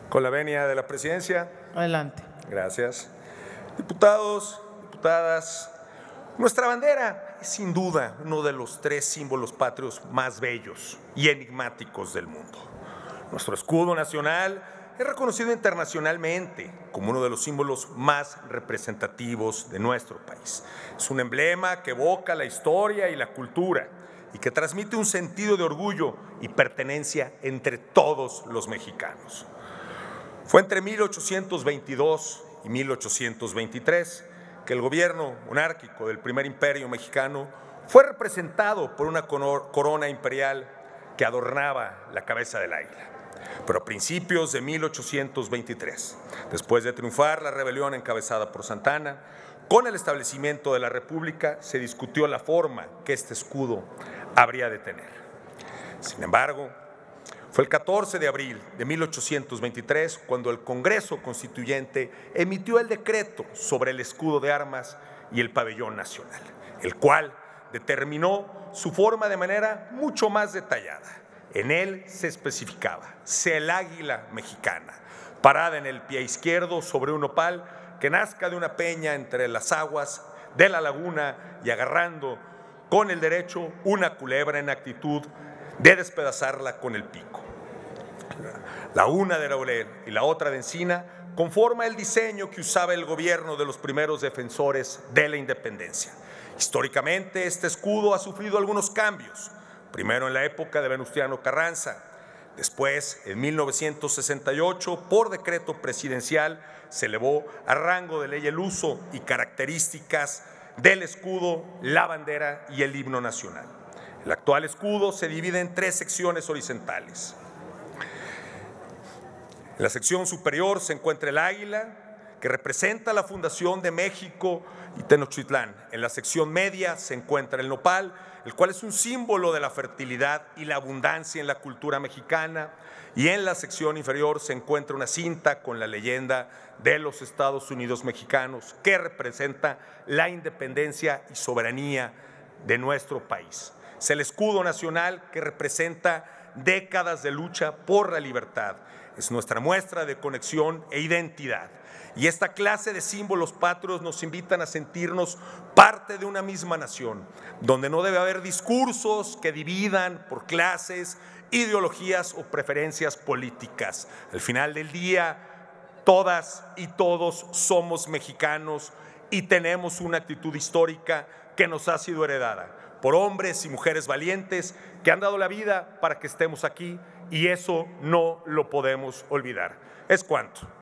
Con la venia de la presidencia. Adelante. Gracias. Diputados, diputadas, nuestra bandera es sin duda uno de los tres símbolos patrios más bellos y enigmáticos del mundo. Nuestro escudo nacional es reconocido internacionalmente como uno de los símbolos más representativos de nuestro país. Es un emblema que evoca la historia y la cultura y que transmite un sentido de orgullo y pertenencia entre todos los mexicanos. Fue entre 1822 y 1823 que el gobierno monárquico del primer imperio mexicano fue representado por una corona imperial que adornaba la cabeza del águila. Pero a principios de 1823, después de triunfar la rebelión encabezada por Santa Anna, con el establecimiento de la República se discutió la forma que este escudo habría de tener. Sin embargo, fue el 14 de abril de 1823 cuando el Congreso Constituyente emitió el decreto sobre el escudo de armas y el pabellón nacional, el cual determinó su forma de manera mucho más detallada. En él se especificaba: el águila mexicana, parada en el pie izquierdo sobre un nopal que nazca de una peña entre las aguas de la laguna y agarrando con el derecho una culebra en actitud de despedazarla con el pico. La una de laurel y la otra de encina conforma el diseño que usaba el gobierno de los primeros defensores de la independencia. Históricamente, este escudo ha sufrido algunos cambios. Primero en la época de Venustiano Carranza, después en 1968 por decreto presidencial se elevó a rango de ley el uso y características del escudo, la bandera y el himno nacional. El actual escudo se divide en tres secciones horizontales. En la sección superior se encuentra el águila, que representa la fundación de México y Tenochtitlán. En la sección media se encuentra el nopal, el cual es un símbolo de la fertilidad y la abundancia en la cultura mexicana. Y en la sección inferior se encuentra una cinta con la leyenda de los Estados Unidos mexicanos, que representa la independencia y soberanía de nuestro país. Es el escudo nacional que representa décadas de lucha por la libertad. Es nuestra muestra de conexión e identidad. Y esta clase de símbolos patrios nos invitan a sentirnos parte de una misma nación, donde no debe haber discursos que dividan por clases, ideologías o preferencias políticas. Al final del día, todas y todos somos mexicanos y tenemos una actitud histórica que nos ha sido heredada por hombres y mujeres valientes que han dado la vida para que estemos aquí, y eso no lo podemos olvidar. Es cuanto.